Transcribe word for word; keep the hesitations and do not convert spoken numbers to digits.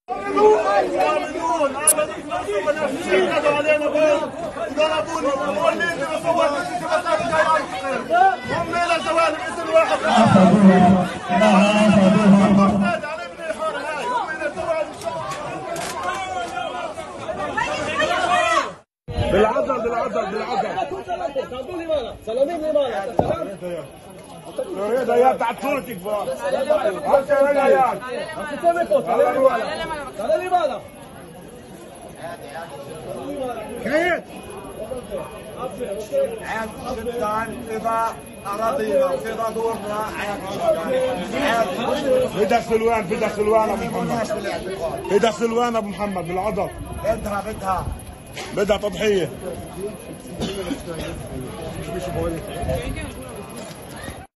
بالعدل بالعدل بالعدل سلامين لماذا؟ هذا يا بتاع تركي فوق هذا يا لماذا؟ كيف؟ عاد جدا إذا أراضينا وإذا دورنا عاد بدها سلوان بدها سلوان أبو محمد بدها سلوان أبو محمد بالعضل بدها بدها بدها تضحية